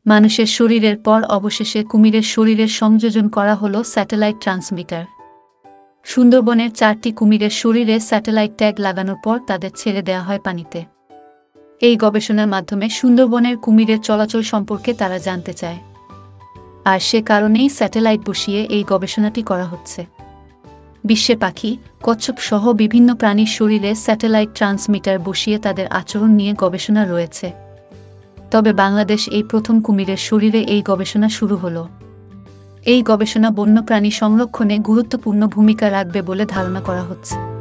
মানুষের শরীরের পর অবশেষে কুমিরের শরীরের সংযোজন করা হলো স্যাটেলাইট ট্রান্সমিটার। সুন্দরবনের 4টি কুমিরের শরীরে স্যাটেলাইট ট্যাগ লাগানোর পর তাদের ছেড়ে দেওয়া হয় পানিতে। এই গবেষণার মাধ্যমে সুন্দরবনের কুমিরের চলাচল সম্পর্কে তারা জানতে চায়, আর সে কারণেই স্যাটেলাইট বসিয়ে এই গবেষণাটি করা হচ্ছে। বিশ্বে পাখি, কচ্ছপ সহ বিভিন্ন প্রাণীর শরীরে স্যাটেলাইট ট্রান্সমিটার বসিয়ে তাদের আচরণ নিয়ে গবেষণা রয়েছে, তবে বাংলাদেশ এই প্রথম কুমিরের শরীরে এই গবেষণা শুরু হলো। এই গবেষণা বন্যপ্রাণী সংরক্ষণে গুরুত্বপূর্ণ ভূমিকা রাখবে বলে ধারণা করা হচ্ছে।